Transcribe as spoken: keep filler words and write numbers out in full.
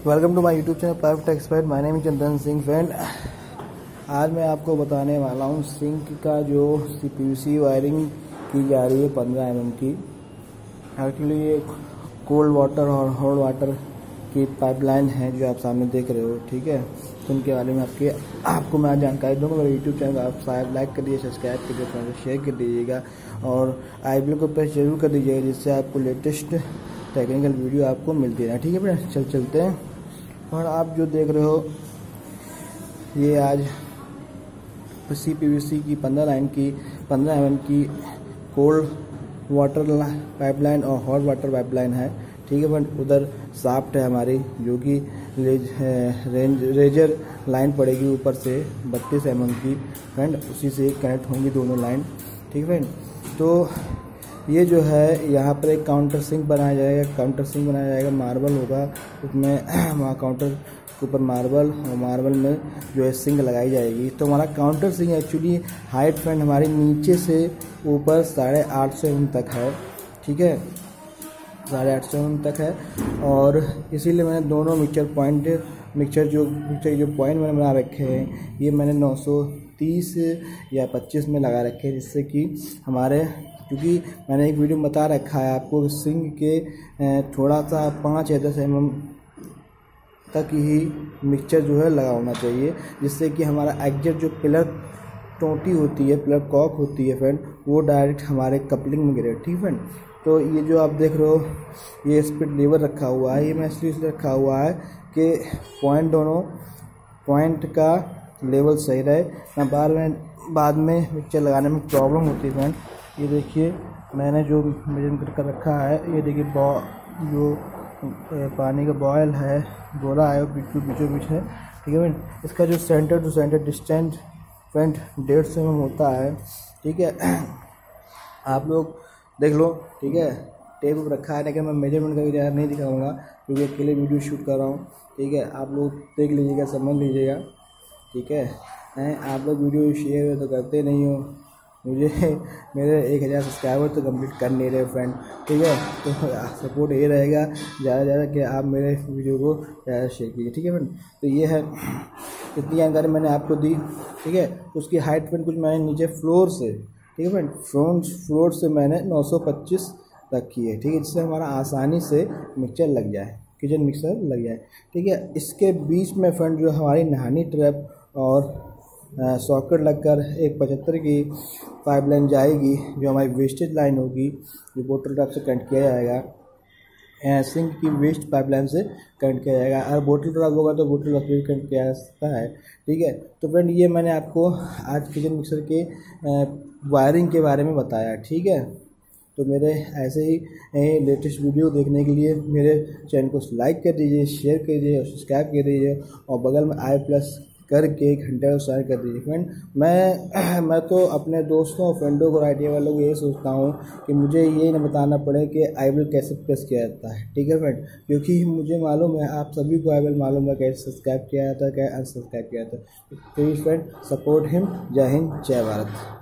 Welcome to my YouTube channel Perfect Expert. My name is Chandan Singh. Friend, आज मैं आपको बताने वाला हूँ सिंक का जो पीवीसी वायरिंग की जा रही है पंद्रह एम एम की। एक्चुअली ये कोल्ड वाटर और हॉट वाटर की पाइपलाइन है जो आप सामने देख रहे हो, ठीक है। तो उनके बारे में आपके आपको मैं जानकारी दूँगा। मेरे यूट्यूब चैनल आप शायद लाइक कर दीजिए, सब्सक्राइब कर दीजिए, शेयर कर दीजिएगा और आई बेल को प्रेस जरूर कर दीजिएगा, जिससे आपको लेटेस्ट टेक्निकल वीडियो आपको मिलती है, ठीक है फ्रेंड। चल चलते हैं। और आप जो देख रहे हो ये आज सी पीवीसी की पंद्रह लाइन की पंद्रह एम एम की कोल्ड वाटर पाइपलाइन और हॉट वाटर पाइपलाइन है, ठीक है फ्रेंड। उधर साफ्ट है हमारी, जो कि रेंज रेजर लाइन पड़ेगी ऊपर से बत्तीस एम एम की फ्रेंड, उसी से कनेक्ट होंगी दोनों लाइन, ठीक है फ्रेंड। तो ये जो है यहाँ पर एक काउंटर सिंक बनाया जाएगा, काउंटर सिंक बनाया जाएगा, मार्बल होगा उसमें, वहाँ काउंटर के ऊपर मार्बल और मार्बल में जो है सिंक लगाई जाएगी। तो हमारा counter sink actually height friend हमारी नीचे से ऊपर साढ़े आठ सौ एम तक है, ठीक है, साढ़े आठ सौ एम तक है। और इसीलिए मैंने दोनों मिक्सचर पॉइंट मिक्सचर जो मिक्सचर जो पॉइंट मैंने बना रखे हैं ये मैंने नौ सौ तीस या पच्चीस में लगा रखे हैं, जिससे कि हमारे, क्योंकि मैंने एक वीडियो में बता रखा है आपको सिंक के थोड़ा सा पाँच या दस एम एम तक ही मिक्सचर जो है लगा होना चाहिए, जिससे कि हमारा एग्जैक्ट जो पिलर टोटी होती है, पिलर कॉक होती है फ्रेंड, वो डायरेक्ट हमारे कपलिंग में गिरे, ठीक फ्रेंड। तो ये जो आप देख रहे हो ये स्पीड लेवल रखा हुआ है, ये मैं इसलिए रखा हुआ है कि पॉइंट दोनों पॉइंट का लेवल सही रहे ना, बाद में बाद में मिक्सचर लगाने में प्रॉब्लम होती है फ्रेंड। ये देखिए मैंने जो मेजरमेंट कर रखा है, ये देखिए बॉ जो पानी का बॉयल है गोला है बीचों बीचों बीच है, ठीक है फ्रेंड। इसका जो centre to centre distance friend डेढ़ सौ एम एम होता है, ठीक है। आप लोग देख लो, ठीक है, टेप रखा है, लेकिन मैं मेजरमेंट का ज़्यादा नहीं दिखाऊंगा क्योंकि अकेले वीडियो शूट कर रहा हूँ, ठीक है। आप लोग देख लीजिएगा, समझ लीजिएगा, ठीक है। हैं आप लोग वीडियो शेयर तो करते नहीं हो, मुझे मेरे एक हज़ार सब्सक्राइबर तो कंप्लीट कर नहीं रहे फ्रेंड, ठीक है। तो सपोर्ट ये रहेगा ज़्यादा ज़्यादा कि आप मेरे वीडियो को ज़्यादा शेयर कीजिए, ठीक है फ्रेंड। तो ये है, इतनी जानकारी मैंने आपको दी, ठीक है। उसकी हाइट फ्रेंड कुछ मैंने नीचे फ्लोर से, ठीक है फ्रेंड, फ्रंट फ्लोर से मैंने नौ सौ पच्चीस रखी है, ठीक है, जिससे हमारा आसानी से मिक्सचर लग जाए, किचन मिक्सर लग जाए, ठीक है। इसके बीच में फ्रेंड जो हमारी नहानी ट्रैप और सॉकेट लगकर एक पचहत्तर की पाइपलाइन जाएगी, जो हमारी वेस्टेज लाइन होगी, जो बोतल ट्रैप से कनेक्ट किया जाएगा, सिंक की वेस्ट पाइपलाइन से कनेक्ट किया जाएगा। अगर बोतल ट्रैप होगा तो बोतल ट्रैप से कनेक्ट किया जा सकता है, ठीक है। तो फ्रेंड ये मैंने आपको आज किचन मिक्सर के वायरिंग के बारे में बताया, ठीक है। तो मेरे ऐसे ही लेटेस्ट वीडियो देखने के लिए मेरे चैनल को लाइक कर दीजिए, शेयर कर दीजिए और सब्सक्राइब कर दीजिए, और बगल में आई प्लस करके घंटे को शेयर कर दीजिए फ्रेंड। मैं मैं तो अपने दोस्तों और फ्रेंडों को, आइडिया वालों को ये सोचता हूँ कि मुझे ये न बताना पड़े कि आई बेल कैसे प्रेस किया जाता है, ठीक है फ्रेंड, क्योंकि मुझे मालूम है, आप सभी को आई बेल मालूम है कैसे सब्सक्राइब किया जाता है, कैसे अनसब्सक्राइब किया जाता है। तो फ्रेंड सपोर्ट हिम। जय हिंद, जय भारत।